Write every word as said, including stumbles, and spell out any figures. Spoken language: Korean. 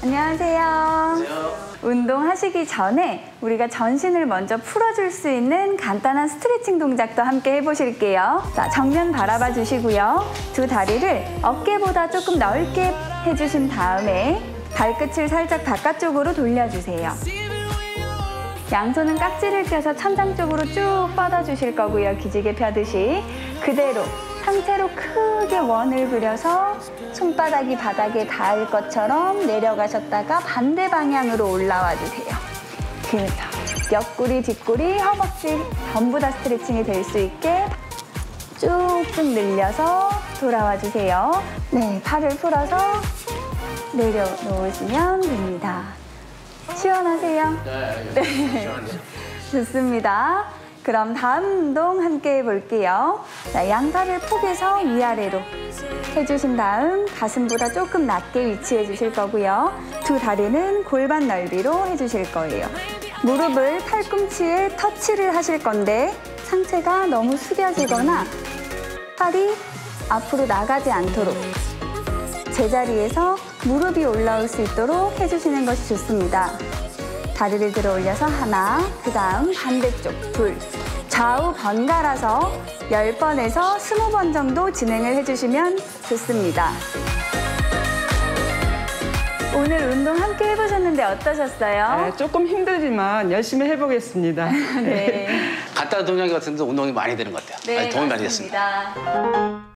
안녕하세요. 안녕하세요. 운동하시기 전에 우리가 전신을 먼저 풀어줄 수 있는 간단한 스트레칭 동작도 함께 해보실게요. 자, 정면 바라봐 주시고요. 두 다리를 어깨보다 조금 넓게 해주신 다음에 발끝을 살짝 바깥쪽으로 돌려주세요. 양손은 깍지를 껴서 천장 쪽으로 쭉 뻗어주실 거고요. 기지개 펴듯이 그대로 상체로 크게 원을 그려서 손바닥이 바닥에 닿을 것처럼 내려가셨다가 반대 방향으로 올라와 주세요. 그래서 옆구리, 뒷구리, 허벅지 전부 다 스트레칭이 될 수 있게 쭉쭉 늘려서 돌아와 주세요. 네, 팔을 풀어서 내려놓으시면 됩니다. 시원하세요? 네, 네. 시원한데요? 좋습니다. 그럼 다음 운동 함께 해볼게요. 자, 양팔을 포개서 위아래로 해주신 다음 가슴보다 조금 낮게 위치해 주실 거고요. 두 다리는 골반 넓이로 해주실 거예요. 무릎을 팔꿈치에 터치를 하실 건데 상체가 너무 숙여지거나 팔이 앞으로 나가지 않도록 제자리에서 무릎이 올라올 수 있도록 해주시는 것이 좋습니다. 다리를 들어 올려서 하나, 그 다음 반대쪽 둘. 좌우 번갈아서 열 번에서 스무 번 정도 진행을 해주시면 좋습니다. 오늘 운동 함께 해보셨는데 어떠셨어요? 네, 조금 힘들지만 열심히 해보겠습니다. 네. 간단한 동작 같은데 운동이 많이 되는 것 같아요. 네, 아주 도움이 많이 됐습니다. 맞습니다.